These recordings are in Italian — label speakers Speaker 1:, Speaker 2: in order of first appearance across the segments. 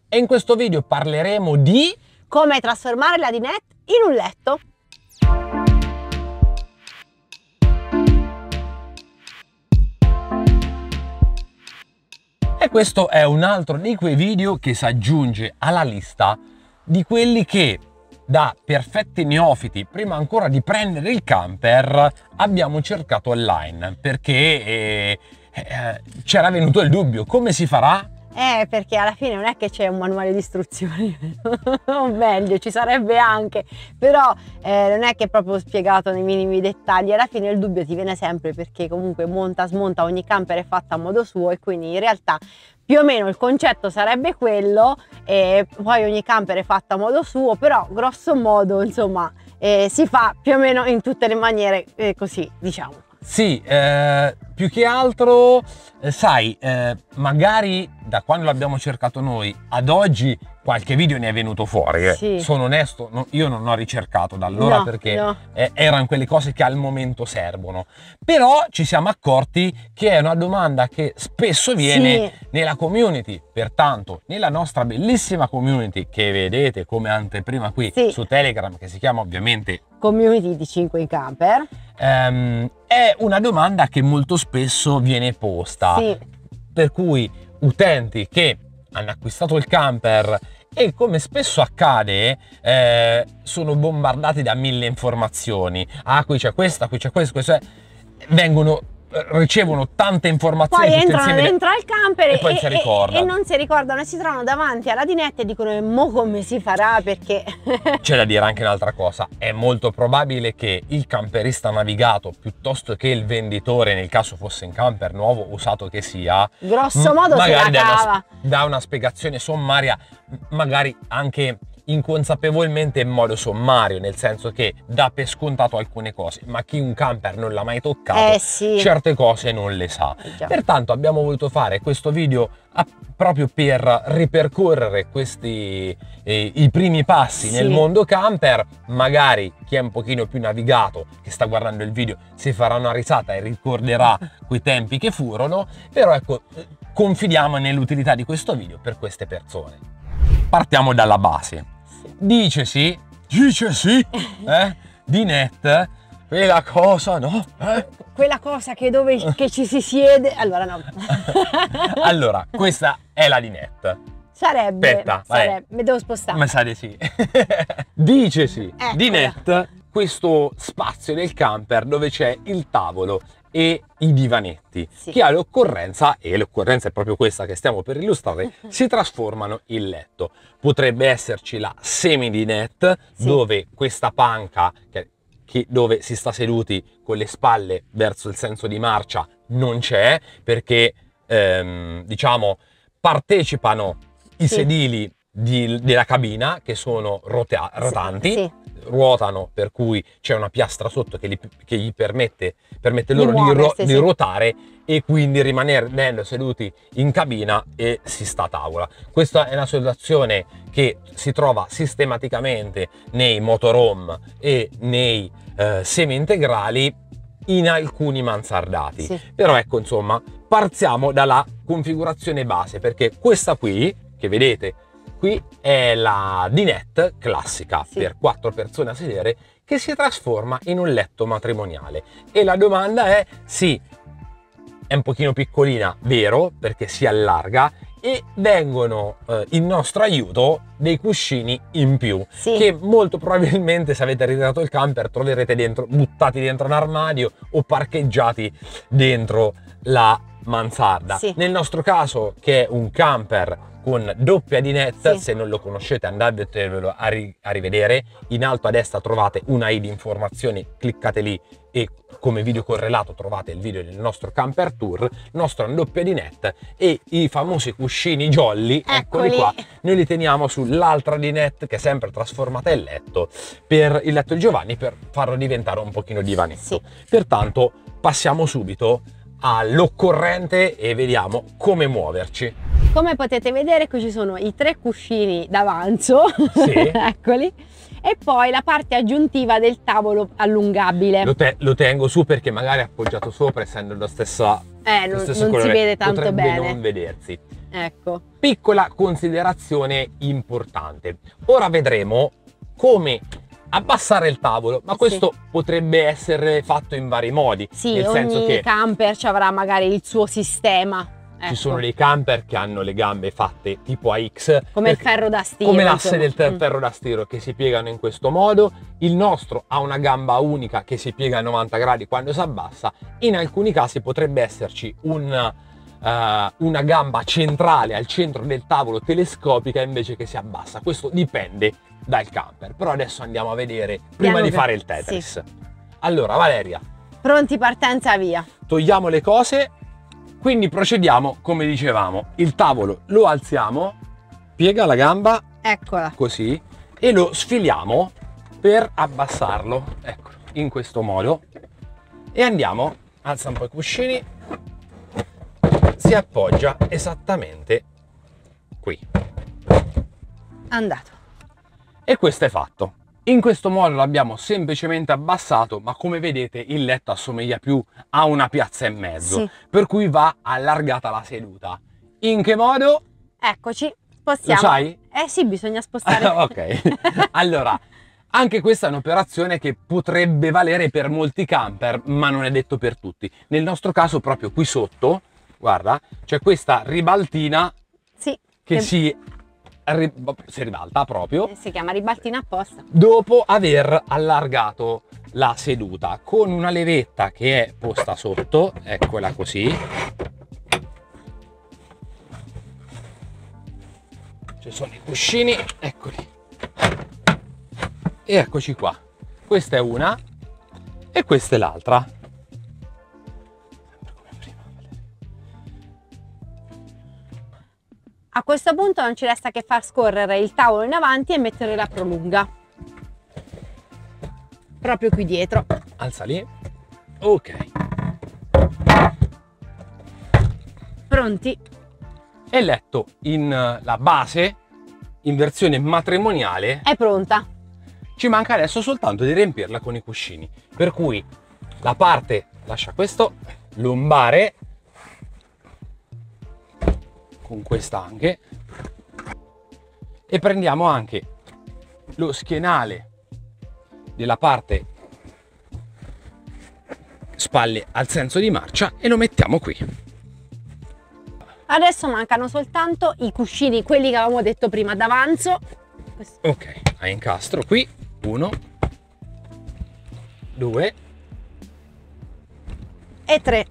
Speaker 1: e in questo video parleremo di
Speaker 2: come trasformare la dinette in un letto.
Speaker 1: E questo è un altro di quei video che si aggiunge alla lista di quelli che da perfetti neofiti, prima ancora di prendere il camper, abbiamo cercato online perché c'era venuto il dubbio: come si farà?
Speaker 2: Perché alla fine non è che c'è un manuale di istruzioni, o meglio, ci sarebbe anche, però non è che è proprio spiegato nei minimi dettagli. Alla fine il dubbio ti viene sempre perché comunque monta, smonta, ogni camper è fatta a modo suo e quindi in realtà più o meno il concetto sarebbe quello, e poi ogni camper è fatta a modo suo, però grosso modo insomma si fa più o meno in tutte le maniere, così diciamo.
Speaker 1: Sì, più che altro, sai, magari da quando l'abbiamo cercato noi ad oggi qualche video ne è venuto fuori.
Speaker 2: Sì.
Speaker 1: Sono onesto, io non ho ricercato da allora perché erano quelle cose che al momento servono. Però ci siamo accorti che è una domanda che spesso viene nella community. Pertanto, nella nostra bellissima community che vedete come anteprima qui su Telegram, che si chiama ovviamente
Speaker 2: Community di 5 in Camper,
Speaker 1: è una domanda che molto spesso viene posta, per cui utenti che hanno acquistato il camper e, come spesso accade, sono bombardati da 1000 informazioni. Ah, qui c'è questa, qui c'è questo, ricevono tante informazioni,
Speaker 2: poi entrano dentro al camper
Speaker 1: e poi si ricordano.
Speaker 2: E non si ricordano e si trovano davanti alla dinette e dicono: e mo come si farà? Perché
Speaker 1: c'è da dire anche un'altra cosa: è molto probabile che il camperista navigato, piuttosto che il venditore, nel caso fosse in camper nuovo usato che sia,
Speaker 2: grosso modo
Speaker 1: magari
Speaker 2: se la cava,
Speaker 1: dà una spiegazione sommaria, magari anche inconsapevolmente in modo sommario, nel senso che dà per scontato alcune cose, ma chi un camper non l'ha mai toccato certe cose non le sa. Pertanto abbiamo voluto fare questo video proprio per ripercorrere questi i primi passi nel mondo camper. Magari chi è un pochino più navigato, che sta guardando il video, si farà una risata e ricorderà quei tempi che furono, però ecco, confidiamo nell'utilità di questo video per queste persone. Partiamo dalla base. Dicesi, dinette, quella cosa, no?
Speaker 2: Quella cosa che che ci si siede, allora no.
Speaker 1: Allora, questa è la dinette.
Speaker 2: Sarebbe, mi devo spostare.
Speaker 1: Ma sa di sì. Dicesi, dinette, questo spazio del camper dove c'è il tavolo e i divanetti che ha l'occorrenza, e l'occorrenza è proprio questa che stiamo per illustrare, si trasformano in letto. Potrebbe esserci la semi-dinette, dove questa panca dove si sta seduti con le spalle verso il senso di marcia non c'è, perché diciamo partecipano i sedili della cabina, che sono rotanti, ruotano, per cui c'è una piastra sotto che gli permette loro di ruotare e quindi rimanendo seduti in cabina e si sta a tavola. Questa è una situazione che si trova sistematicamente nei motorhome e nei semi-integrali, in alcuni mansardati. Però ecco, insomma, partiamo dalla configurazione base, perché questa qui, che vedete qui, è la dinette classica per 4 persone a sedere, che si trasforma in un letto matrimoniale. E la domanda è: è un pochino piccolina, vero, perché si allarga, e vengono in nostro aiuto dei cuscini in più, che molto probabilmente, se avete ritirato il camper, troverete buttati dentro un armadio o parcheggiati dentro la mansarda. Nel nostro caso, che è un camper con doppia dinette, se non lo conoscete andatevelo a rivedere. In alto a destra trovate una i di informazioni, cliccate lì e come video correlato trovate il video del nostro camper tour. Il nostro è una doppia dinette e i famosi cuscini jolly, eccoli qua, noi li teniamo sull'altra dinette, che è sempre trasformata in letto, per il letto di Giovanni, per farlo diventare un pochino divanetto. Pertanto passiamo subito all'occorrente e vediamo come muoverci.
Speaker 2: Come potete vedere, qui ci sono i 3 cuscini d'avanzo, eccoli, e poi la parte aggiuntiva del tavolo allungabile.
Speaker 1: Lo tengo su perché magari appoggiato sopra, essendo lo stesso
Speaker 2: non si vede tanto
Speaker 1: potrebbe
Speaker 2: bene.
Speaker 1: non vedersi.
Speaker 2: Ecco.
Speaker 1: Piccola considerazione importante. Ora vedremo come abbassare il tavolo, ma questo potrebbe essere fatto in vari modi.
Speaker 2: Sì,
Speaker 1: nel senso
Speaker 2: ogni
Speaker 1: che
Speaker 2: camper ci avrà magari il suo sistema.
Speaker 1: ci sono dei camper che hanno le gambe fatte tipo a X,
Speaker 2: come il ferro da stiro,
Speaker 1: come l'asse del
Speaker 2: insomma.
Speaker 1: ferro da stiro, che si piegano in questo modo. Il nostro ha una gamba unica che si piega a 90 gradi quando si abbassa. In alcuni casi potrebbe esserci una gamba centrale al centro del tavolo telescopica invece che si abbassa. Questo dipende dal camper, però adesso andiamo a vedere prima di fare il Tetris. Sì. Allora Valeria,
Speaker 2: pronti, partenza, via.
Speaker 1: Togliamo le cose. Quindi procediamo come dicevamo, il tavolo lo alziamo, piega la gamba,
Speaker 2: eccola,
Speaker 1: così, e lo sfiliamo per abbassarlo, ecco, in questo modo, e andiamo, alza un po' i cuscini, si appoggia esattamente qui.
Speaker 2: Andato.
Speaker 1: E questo è fatto. In questo modo l'abbiamo semplicemente abbassato, ma come vedete il letto assomiglia più a una piazza e mezzo, sì, per cui va allargata la seduta. In che modo?
Speaker 2: Eccoci, spostiamo.
Speaker 1: Lo sai?
Speaker 2: Eh sì, bisogna spostare.
Speaker 1: Ok, allora, anche questa è un'operazione che potrebbe valere per molti camper, ma non è detto per tutti. Nel nostro caso proprio qui sotto, guarda, c'è questa ribaltina, sì, che si ribalta proprio.
Speaker 2: Si chiama ribaltina apposta.
Speaker 1: Dopo aver allargato la seduta con una levetta che è posta sotto, eccola così. Ci sono i cuscini, eccoli. E eccoci qua. Questa è una e questa è l'altra.
Speaker 2: A questo punto non ci resta che far scorrere il tavolo in avanti e mettere la prolunga proprio qui dietro.
Speaker 1: Alza lì. Ok.
Speaker 2: Pronti?
Speaker 1: E il letto in la base, in versione matrimoniale,
Speaker 2: è pronta.
Speaker 1: Ci manca adesso soltanto di riempirla con i cuscini. Per cui la parte, lascia questo, lombare, con questa anche, e prendiamo anche lo schienale della parte spalle al senso di marcia e lo mettiamo qui.
Speaker 2: Adesso mancano soltanto i cuscini, quelli che avevamo detto prima d'avanzo.
Speaker 1: Ok, a incastro qui, 1, 2
Speaker 2: e 3.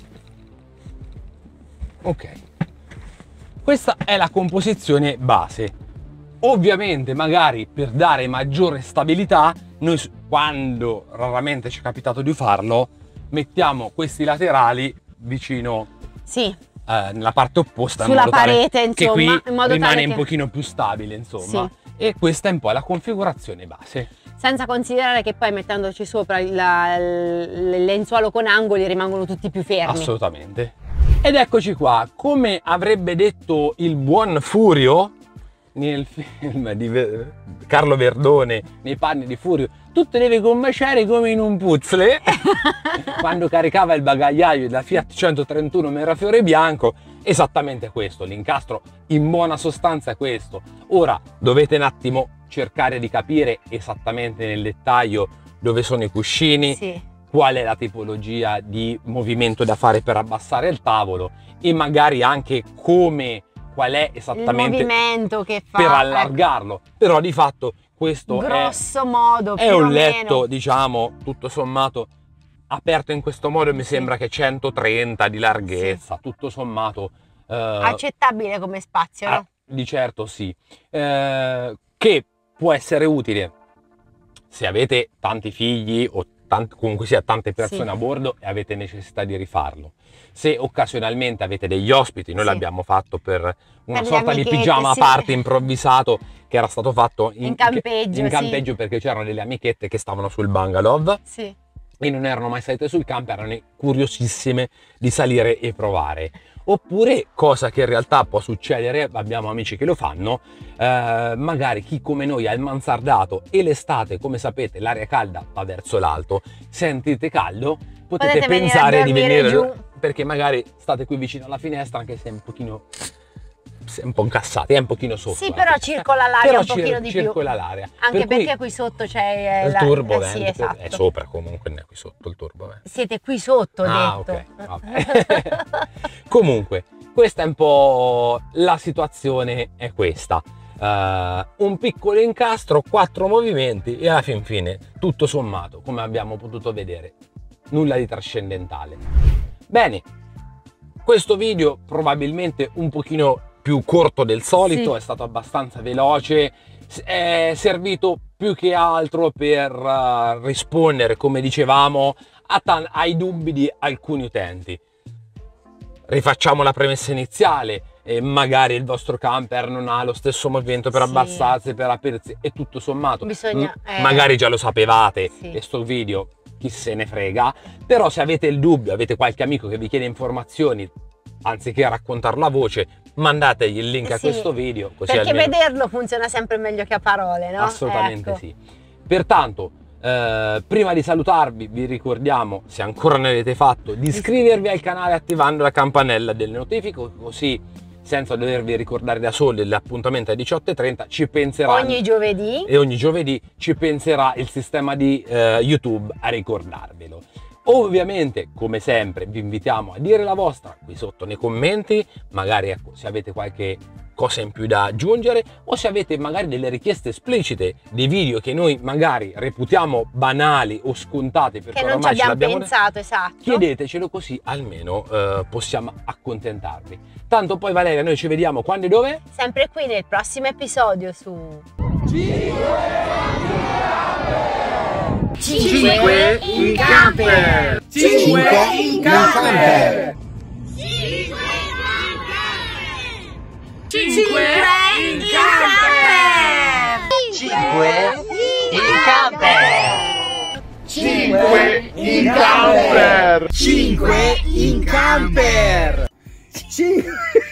Speaker 1: Ok. Questa è la composizione base. Ovviamente magari per dare maggiore stabilità, noi quando raramente ci è capitato di farlo, mettiamo questi laterali vicino,
Speaker 2: sì,
Speaker 1: nella parte opposta,
Speaker 2: sulla parete, insomma,
Speaker 1: che qui
Speaker 2: in modo
Speaker 1: rimane
Speaker 2: tale
Speaker 1: un
Speaker 2: che...
Speaker 1: pochino più stabile, insomma.
Speaker 2: Sì.
Speaker 1: E questa è un po' la configurazione base.
Speaker 2: Senza considerare che poi mettendoci sopra il lenzuolo con angoli rimangono tutti più fermi.
Speaker 1: Assolutamente. Ed eccoci qua, come avrebbe detto il buon Furio nel film di Carlo Verdone, Nei panni di Furio, tutto deve combaciare come in un puzzle, quando caricava il bagagliaio della Fiat 131 Mirafiore bianco, esattamente questo, l'incastro in buona sostanza è questo. Ora dovete un attimo cercare di capire esattamente nel dettaglio dove sono i cuscini, sì, qual è la tipologia di movimento da fare per abbassare il tavolo e magari anche qual è esattamente
Speaker 2: il movimento che fa
Speaker 1: per allargarlo. Però di fatto questo
Speaker 2: grosso modo
Speaker 1: è un letto, diciamo, tutto sommato aperto in questo modo, mi sembra che 130 di larghezza, sì, tutto sommato
Speaker 2: accettabile come spazio, no?
Speaker 1: Di certo sì, che può essere utile se avete tanti figli o comunque sia tante persone, sì, a bordo e avete necessità di rifarlo. Se occasionalmente avete degli ospiti, noi, sì, l'abbiamo fatto per una sorta di pigiama, sì, party improvvisato che era stato fatto in campeggio, sì, perché c'erano delle amichette che stavano sul bungalow, sì, e non erano mai salite sul camper, erano curiosissime di salire e provare. Oppure, cosa che in realtà può succedere, abbiamo amici che lo fanno, magari chi come noi ha il mansardato e l'estate, come sapete, l'aria calda va verso l'alto, sentite caldo, potete pensare di venire giù, perché magari state qui vicino alla finestra, anche se è un pochino un po' incassati, è un pochino sotto.
Speaker 2: Sì, però circola l'aria un pochino di più.
Speaker 1: Circola l'aria.
Speaker 2: Anche perché qui sotto c'è
Speaker 1: il turbo,
Speaker 2: sì, esatto.
Speaker 1: È sopra comunque, non è qui sotto il turbo.
Speaker 2: Siete qui sotto, ho detto.
Speaker 1: Ok, vabbè. Comunque, questa è un po' la situazione, è questa. Un piccolo incastro, 4 movimenti e alla fine, tutto sommato, come abbiamo potuto vedere, nulla di trascendentale. Bene, questo video probabilmente un pochino più corto del solito, sì. È stato abbastanza veloce, è servito più che altro per rispondere, come dicevamo, ai dubbi di alcuni utenti. Rifacciamo la premessa iniziale, magari il vostro camper non ha lo stesso movimento per abbassarsi, per aprirsi, e tutto sommato magari già lo sapevate, e sto video chi se ne frega, però se avete il dubbio, avete qualche amico che vi chiede informazioni, anziché raccontarlo a voce, mandategli il link a questo video, così
Speaker 2: perché
Speaker 1: almeno...
Speaker 2: vederlo funziona sempre meglio che a parole, no?
Speaker 1: Assolutamente,
Speaker 2: ecco.
Speaker 1: Sì. Pertanto prima di salutarvi vi ricordiamo, se ancora non l'avete fatto, di iscrivervi al canale attivando la campanella delle notifiche, così senza dovervi ricordare da soli l'appuntamento alle 18:30 ci penserà
Speaker 2: ogni giovedì,
Speaker 1: e ogni giovedì ci penserà il sistema di YouTube a ricordarvelo. Ovviamente, come sempre, vi invitiamo a dire la vostra qui sotto nei commenti, magari ecco, se avete qualche cosa in più da aggiungere, o se avete magari delle richieste esplicite di video che noi magari reputiamo banali o scontati perché
Speaker 2: che non
Speaker 1: ormai
Speaker 2: ci abbiamo pensato, esatto.
Speaker 1: Chiedetecelo, così almeno possiamo accontentarvi. Tanto poi, Valeria, noi ci vediamo quando e dove?
Speaker 2: Sempre qui nel prossimo episodio su
Speaker 3: 5 in camper! 5 in camper! 5 in camper! 5 in camper! 5 in camper! 5 in camper! 5